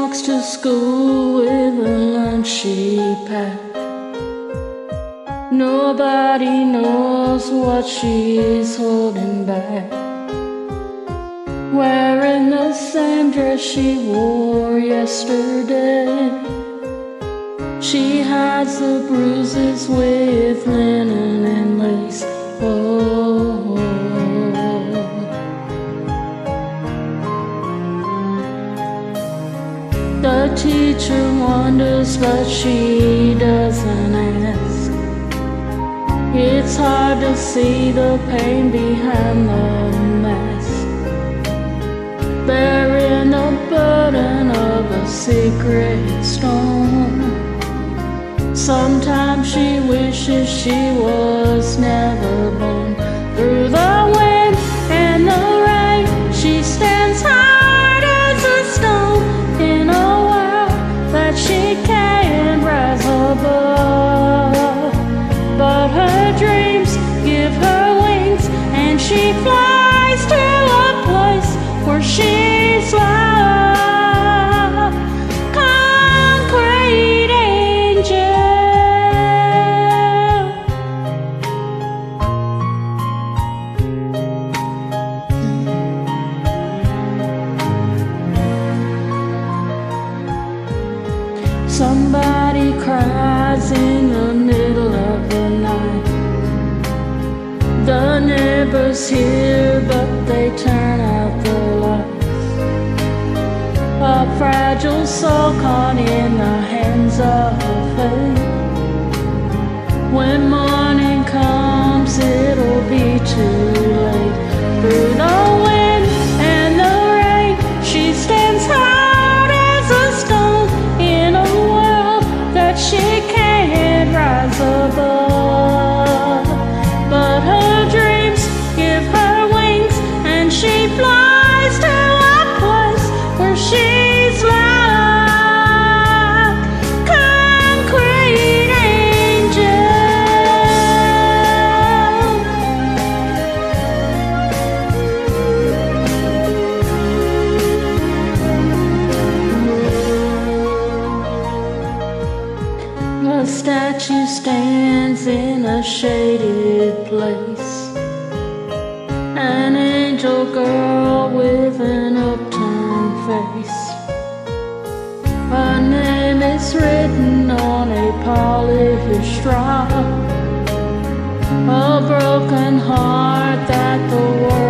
walks to school with a lunch she packed. Nobody knows what she's holding back. Wearing the same dress she wore yesterday. She hides the bruises with linen and lace. Oh, the teacher wonders, but she doesn't ask. It's hard to see the pain behind the mask, bearing the burden of a secret storm. Sometimes she wishes she was never born. Through the wind and the rain, she stands hard as a stone in a world that she can't rise above. But her dreams give her wings, and she flies to a place where she's loved. Concrete angel. Somebody cries in the middle of the night. The neighbors hear, but they turn out the lights. A fragile soul caught in the hands of fate. When morning comes, it'll be too late. Through the wind and the rain, she stands hard as a stone in a world that she can't rise above. But her dreams give her wings, and she flies to a place where she's loved. Concrete angel. A statue stands in a shaded place. An angel girl with an upturned face. Her name is written on a polished rock. A broken heart that the world